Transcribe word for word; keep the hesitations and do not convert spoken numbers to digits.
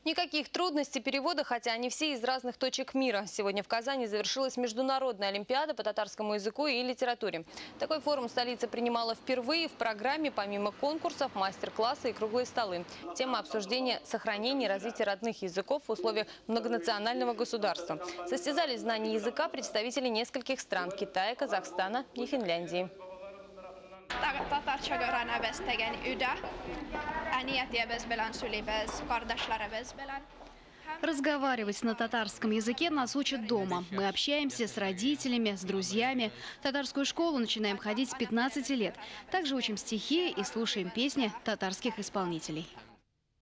Никаких трудностей перевода, хотя они все из разных точек мира. Сегодня в Казани завершилась международная олимпиада по татарскому языку и литературе. Такой форум столица принимала впервые. В программе помимо конкурсов, мастер-классы и круглые столы. Тема обсуждения – сохранение и развитие родных языков в условиях многонационального государства. Состязались в знании языка представители нескольких стран – Китая, Казахстана и Финляндии. Разговаривать на татарском языке нас учат дома. Мы общаемся с родителями, с друзьями. В татарскую школу начинаем ходить с пятнадцати лет. Также учим стихи и слушаем песни татарских исполнителей.